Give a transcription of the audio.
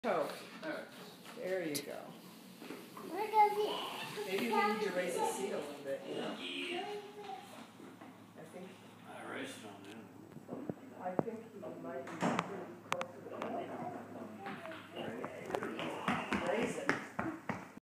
toe. There you go. Maybe we need to raise the seat a little bit, you know?